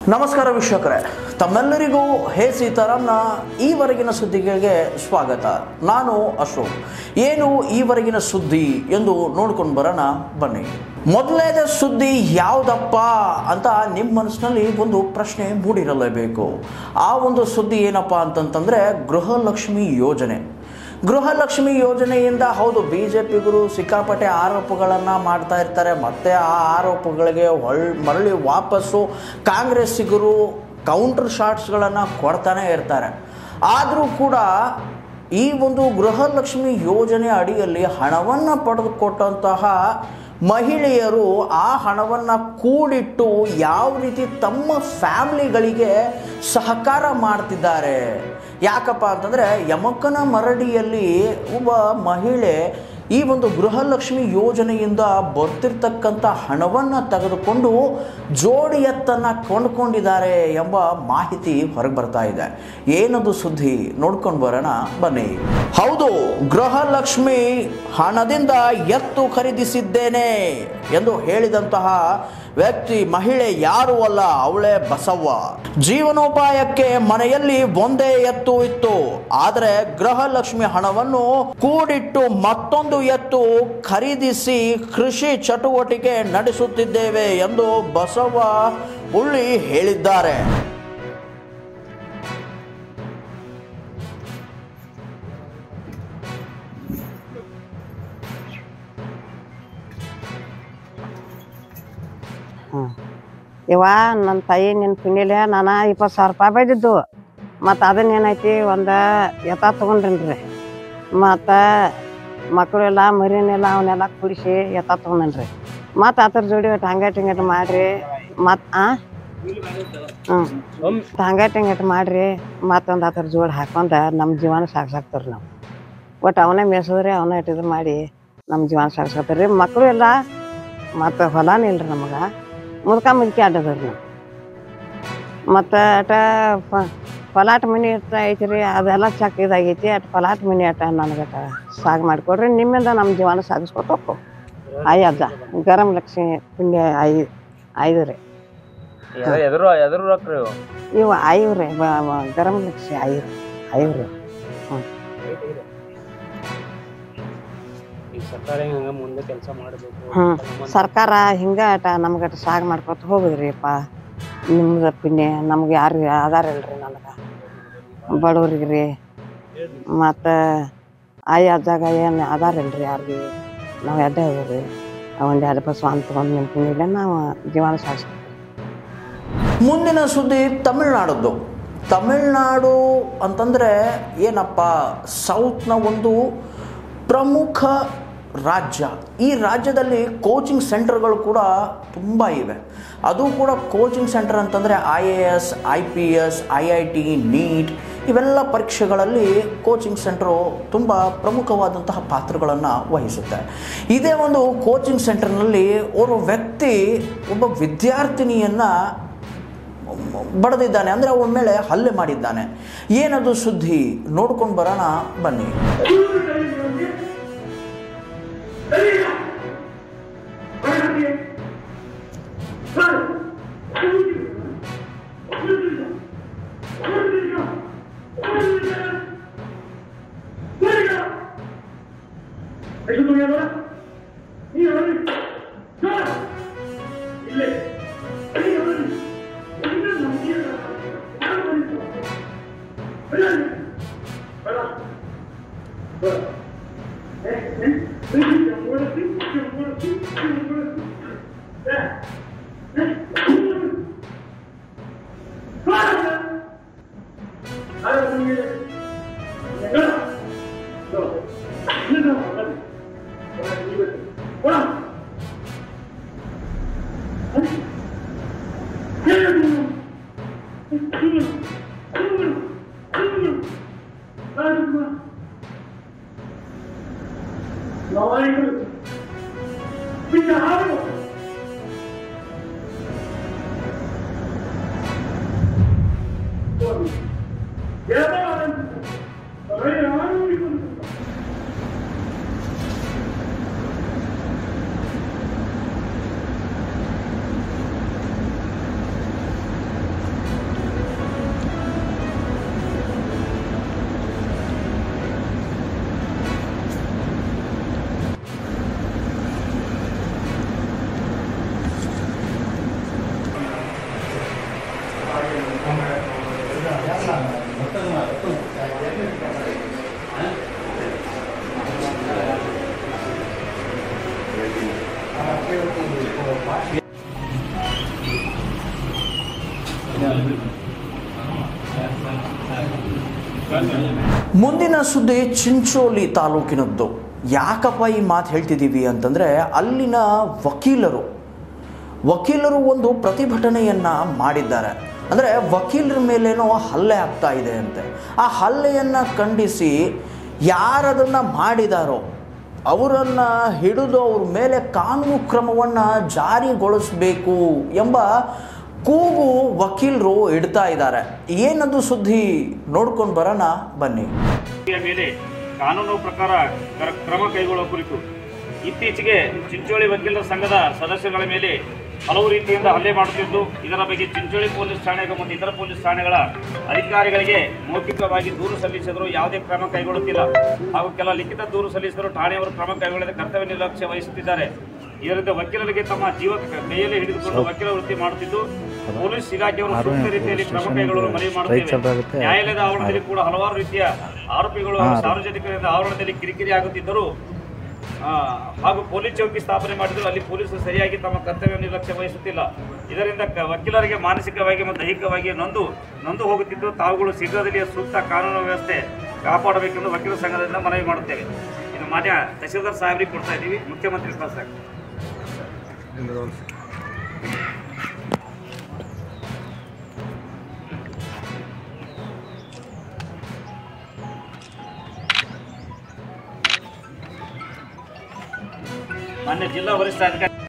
ನಮಸ್ಕಾರ ವೀಕ್ಷಕರೇ, ತಮ್ಮೆಲ್ಲರಿಗೂ ಹೇ ಸೀತಾರಾಮ್ನ ಈವರೆಗಿನ ಸುದ್ದಿಗಳಿಗೆ ಸ್ವಾಗತ. ನಾನು ಅಶೋಕ್. ಏನು ಈವರೆಗಿನ ಸುದ್ದಿ ಎಂದು ನೋಡ್ಕೊಂಡು ಬರೋಣ ಬನ್ನಿ. ಮೊದಲನೇ ಸುದ್ದಿ ಯಾವುದಪ್ಪ ಅಂತ ನಿಮ್ಮ ಮನಸ್ಸಿನಲ್ಲಿ ಒಂದು ಪ್ರಶ್ನೆ ಮೂಡಿರಲೇಬೇಕು. ಆ ಒಂದು ಸುದ್ದಿ ಏನಪ್ಪ ಅಂತಂತಂದರೆ ಗೃಹಲಕ್ಷ್ಮಿ ಯೋಜನೆ. ಗೃಹಲಕ್ಷ್ಮಿ ಯೋಜನೆಯಿಂದ ಹೌದು, BJPಗರು ಸಿಕ್ಕಾಪಟ್ಟೆ ಆರೋಪಗಳನ್ನು ಮಾಡ್ತಾ ಇರ್ತಾರೆ. ಮತ್ತು ಆ ಆರೋಪಗಳಿಗೆ ಮರಳಿ ವಾಪಸ್ಸು ಕಾಂಗ್ರೆಸ್ಸಿಗರು ಕೌಂಟರ್ ಶಾಟ್ಸ್ಗಳನ್ನು ಕೊಡ್ತಾನೆ ಇರ್ತಾರೆ. ಆದರೂ ಕೂಡ ಈ ಒಂದು ಗೃಹಲಕ್ಷ್ಮಿ ಯೋಜನೆ ಅಡಿಯಲ್ಲಿ ಹಣವನ್ನು ಪಡೆದುಕೊಟ್ಟಂತಹ ಮಹಿಳೆಯರು ಆ ಹಣವನ್ನು ಕೂಡಿಟ್ಟು ಯಾವ ರೀತಿ ತಮ್ಮ ಫ್ಯಾಮಿಲಿಗಳಿಗೆ ಸಹಕಾರ ಮಾಡ್ತಿದ್ದಾರೆ. ಯಾಕಪ್ಪ ಅಂತಂದರೆ, ಯಮಕನ ಮರಡಿಯಲ್ಲಿ ಒಬ್ಬ ಮಹಿಳೆ ಈ ಒಂದು ಗೃಹಲಕ್ಷ್ಮಿ ಯೋಜನೆಯಿಂದ ಬರ್ತಿರ್ತಕ್ಕಂಥ ಹಣವನ್ನು ತೆಗೆದುಕೊಂಡು ಜೋಡಿ ಎತ್ತನ್ನು ಕೊಂಡ್ಕೊಂಡಿದ್ದಾರೆ ಎಂಬ ಮಾಹಿತಿ ಹೊರಗೆ ಬರ್ತಾ ಇದೆ. ಏನದು ಸುದ್ದಿ ನೋಡ್ಕೊಂಡು ಬರೋಣ ಬನ್ನಿ. ಹೌದು, ಗೃಹಲಕ್ಷ್ಮಿ ಹಣದಿಂದ ಎತ್ತು ಖರೀದಿಸಿದ್ದೇನೆ ಎಂದು ಹೇಳಿದಂತಹ ವ್ಯಕ್ತಿ ಮಹಿಳೆ ಯಾರೂ ಅಲ್ಲ, ಅವಳೇ ಬಸವ್ವ. ಜೀವನೋಪಾಯಕ್ಕೆ ಮನೆಯಲ್ಲಿ ಒಂದೇ ಎತ್ತು ಇತ್ತು, ಆದರೆ ಗೃಹಲಕ್ಷ್ಮಿ ಹಣವನ್ನು ಕೂಡಿಟ್ಟು ಮತ್ತೊಂದು ಎತ್ತು ಖರೀದಿಸಿ ಕೃಷಿ ಚಟುವಟಿಕೆ ನಡೆಸುತ್ತಿದ್ದೇವೆ ಎಂದು ಬಸವ್ವ ಉಳ್ಳಿ ಹೇಳಿದ್ದಾರೆ. ಇವ ನನ್ನ ತಾಯಿ ನಿನ್ನ ಪಿಂಡಿಲೆ ನಾನು 20,000 ರೂಪಾಯಿ ಬೈದಿದ್ದು. ಮತ್ತು ಅದನ್ನೇನೈತಿ ಒಂದು ಎತ್ತ ತೊಗೊಂಡ್ರಿ. ಮತ್ತು ಮಕ್ಕಳೆಲ್ಲ ಮರಿನೆಲ್ಲ ಅವನ್ನೆಲ್ಲ ಕುಡಿಸಿ ಎತ್ತ ತೊಗೊಂಡ್ರಿ. ಮತ್ತು ಅದ್ರ ಜೋಡಿ ಒಟ್ಟು ಹಂಗಟ್ ಮಾಡಿರಿ. ಮತ್ತು ಹಂಗಟ್ ಮಾಡಿರಿ. ಮತ್ತೊಂದು ಅದ್ರ ಜೋಡಿ ಹಾಕೊಂಡು ನಮ್ಮ ಜೀವನ ಸಾಗ್ಸಾಕ್ತಾರೆ. ನಾವು ಒಟ್ಟು ಅವನೇ ಮೇಸಿದ್ರೆ ಅವನೇ ಇಟ್ಟಿದ್ದು ಮಾಡಿ ನಮ್ಮ ಜೀವನ ಸಾಗ್ಸಾಕ್ತಾರೆ ರೀ. ಮಕ್ಕಳು ಎಲ್ಲ ಮತ್ತು ಹೊಲನೇ ಇಲ್ರಿ ನಮಗೆ. ಮುದುಕಿ ಅಡ್ಡದ್ರಿ ನಾವು. ಮತ್ತು ಅಟ ಪಲಾಟ್ ಮನೆ ಐತ್ರಿ, ಅದೆಲ್ಲ ಚಕ್ ಇದಾಗೈತಿ. ಅಟ್ ಪಲಾಟ್ ಮನೆ ಅಟ ನನಗಟ ಸಾగు ಮಾಡಿಕೊಡ್ರಿ. ನಿಮ್ಮಿಂದ ನಮ್ಮ ಜೀವನ ಸಾಗಿಸ್ಕೊಟ್ಟು ಹೋಗ್ಕೊ. ಅಜ್ಜ ಗರಂ ಲಕ್ಷ್ಮಿ ಪುಣ್ಯ 5 ರೀ. ಇವು 5 ರೀ. ಗರಂ ಲಕ್ಷ್ಮಿ 5 ರೀ. ಸರ್ಕಾರ ಹಿಂಗ ಅಟ ನಮ್ಗಟ ಸಾಗ್ ಮಾಡ್ಕೊತ ಹೋಗುದ್ರಿಪ್ಪ. ನಿಮ್ದು ಪಿನ್ನೆ ನಮ್ಗೆ ಯಾರು ಆಧಾರ ಇಲ್ರಿ. ನನಗೆ ಬಡವ್ರಿಗೆ ರೀ ಮತ್ತು ಅಜ್ಜಾಗ ಏನು ಆಧಾರ ಇಲ್ರಿ ಯಾರಿಗೆ. ನಾವು ಎಡ್ಡೆ ಹೋಗ್ರಿ ಒಂದು 2 ಬಸ್ ಅಂತ ತೊಗೊಂಡು ನಿಮ್ಮ ಪಿನ್ನಿಲ್ಲ ನಾವು ಜೀವನ ಸಾಗಿಸ್ತೀವಿ. ಮುಂದಿನ ಸುದ್ದಿ ತಮಿಳ್ನಾಡದ್ದು. ತಮಿಳ್ನಾಡು ಅಂತಂದರೆ ಏನಪ್ಪ, ಸೌತ್ನ ಒಂದು ಪ್ರಮುಖ ರಾಜ್ಯ. ಈ ರಾಜ್ಯದಲ್ಲಿ ಕೋಚಿಂಗ್ ಸೆಂಟರ್ಗಳು ಕೂಡ ತುಂಬ ಇವೆ. ಅದು ಕೂಡ ಕೋಚಿಂಗ್ ಸೆಂಟರ್ ಅಂತಂದರೆ IAS, IPS, IIT, NEET ಇವೆಲ್ಲ ಪರೀಕ್ಷೆಗಳಲ್ಲಿ ಕೋಚಿಂಗ್ ಸೆಂಟರು ತುಂಬ ಪ್ರಮುಖವಾದಂತಹ ಪಾತ್ರಗಳನ್ನು ವಹಿಸುತ್ತೆ. ಇದೇ ಒಂದು ಕೋಚಿಂಗ್ ಸೆಂಟರ್ನಲ್ಲಿ ಓರ್ವ ವ್ಯಕ್ತಿ ಒಬ್ಬ ವಿದ್ಯಾರ್ಥಿನಿಯನ್ನು ಬಡಿದಿದ್ದಾನೆ, ಅಂದರೆ ಅವಳ ಮೇಲೆ ಹಲ್ಲೆ ಮಾಡಿದ್ದಾನೆ. ಏನದು ಸುದ್ದಿ ನೋಡ್ಕೊಂಡು ಬರೋಣ ಬನ್ನಿ. ಮುಂದಿನ ಸುದ್ದಿ ಚಿಂಚೋಳಿ ತಾಲೂಕಿನದ್ದು. ಯಾಕಪ್ಪ ಈ ಮಾತು ಹೇಳ್ತಿದ್ದೀವಿ ಅಂತಂದರೆ, ಅಲ್ಲಿನ ವಕೀಲರು ಒಂದು ಪ್ರತಿಭಟನೆಯನ್ನು ಮಾಡಿದ್ದಾರೆ. ಅಂದರೆ ವಕೀಲರ ಮೇಲೇನೋ ಹಲ್ಲೆ ಆಗ್ತಾ ಇದೆ ಅಂತೆ. ಆ ಹಲ್ಲೆಯನ್ನು ಖಂಡಿಸಿ ಯಾರದನ್ನು ಮಾಡಿದಾರೋ ಅವರನ್ನು ಹಿಡಿದು ಅವ್ರ ಮೇಲೆ ಕಾನೂನು ಕ್ರಮವನ್ನು ಜಾರಿಗೊಳಿಸಬೇಕು ಎಂಬ ಕೂಗು ವಕೀಲರು ಇಡ್ತಾ ಇದ್ದಾರೆ. ಏನದು ಸುದ್ದಿ ನೋಡ್ಕೊಂಡು ಬರೋಣ ಬನ್ನಿ. ಮೇಲೆ ಕಾನೂನು ಪ್ರಕಾರ ಕ್ರಮ ಕೈಗೊಳ್ಳುವ ಕುರಿತು ಇತ್ತೀಚೆಗೆ ಚಿಂಚೋಳಿ ವಕೀಲರ ಸಂಘದ ಸದಸ್ಯರುಗಳ ಮೇಲೆ ಹಲವು ರೀತಿಯಿಂದ ಹಲ್ಲೆ ಮಾಡುತ್ತಿದ್ದು, ಇದರ ಬಗ್ಗೆ ಚಿಂಚೋಳಿ ಪೊಲೀಸ್ ಠಾಣೆಗೆ ಮತ್ತು ಇತರ ಪೊಲೀಸ್ ಠಾಣೆಗಳ ಅಧಿಕಾರಿಗಳಿಗೆ ಮೌಖಿಕವಾಗಿ ದೂರು ಸಲ್ಲಿಸಿದರೂ ಯಾವುದೇ ಕ್ರಮ ಕೈಗೊಳ್ಳುತ್ತಿಲ್ಲ. ಹಾಗೂ ಕೆಲ ಲಿಖಿತ ದೂರು ಸಲ್ಲಿಸಿದರೂ ಠಾಣೆಯವರು ಕ್ರಮ ಕೈಗೊಳ್ಳದೆ ಕರ್ತವ್ಯ ನಿರ್ಲಕ್ಷ್ಯ ವಹಿಸುತ್ತಿದ್ದಾರೆ. ಇದರಿಂದ ವಕೀಲರಿಗೆ ತಮ್ಮ ಜೀವ ಕೈಯಲ್ಲಿ ಹಿಡಿದುಕೊಂಡು ವಕೀಲ ವೃತ್ತಿ ಮಾಡುತ್ತಿದ್ದು, ಪೊಲೀಸ್ ಇಲಾಖೆಯವರು ಸೂಕ್ತ ರೀತಿಯಲ್ಲಿ ಕ್ರಮ ಕೈಗೊಳ್ಳಲು ಮನವಿ ಮಾಡುತ್ತೇವೆ. ನ್ಯಾಯಾಲಯದ ಆವರಣದಲ್ಲಿ ಕೂಡ ಹಲವಾರು ರೀತಿಯ ಆರೋಪಿಗಳು ಸಾರ್ವಜನಿಕರಿಂದ ಆವರಣದಲ್ಲಿ ಕಿರಿಕಿರಿ ಆಗುತ್ತಿದ್ದರೂ ಹಾಗೂ ಪೊಲೀಸ್ ಚೌಕಿ ಸ್ಥಾಪನೆ ಮಾಡಿದರೂ ಅಲ್ಲಿ ಪೊಲೀಸರು ಸರಿಯಾಗಿ ತಮ್ಮ ಕರ್ತವ್ಯ ನಿರ್ಲಕ್ಷ್ಯ ವಹಿಸುತ್ತಿಲ್ಲ. ಇದರಿಂದ ವಕೀಲರಿಗೆ ಮಾನಸಿಕವಾಗಿ ಮತ್ತು ದೈಹಿಕವಾಗಿ ನೊಂದು ಹೋಗುತ್ತಿದ್ದು, ತಾವುಗಳು ಶೀಘ್ರದಲ್ಲಿ ಸೂಕ್ತ ಕಾನೂನು ವ್ಯವಸ್ಥೆ ಕಾಪಾಡಬೇಕೆಂದು ವಕೀಲ ಸಂಘದಿಂದ ಮನವಿ ಮಾಡುತ್ತೇವೆ. ಇದು ಮಾನ್ಯ ತಹಶೀಲ್ದಾರ್ ಸಾಹೇಬರಿಗೆ ಕೊಡ್ತಾ ಇದ್ದೀವಿ. ಮುಖ್ಯಮಂತ್ರಿ ಕಳಿಸ್ತಾರೆ. ಮಾನ್ಯ ಜಿಲ್ಲಾ ವರಿಷ್ಠಾಧಿಕಾರಿ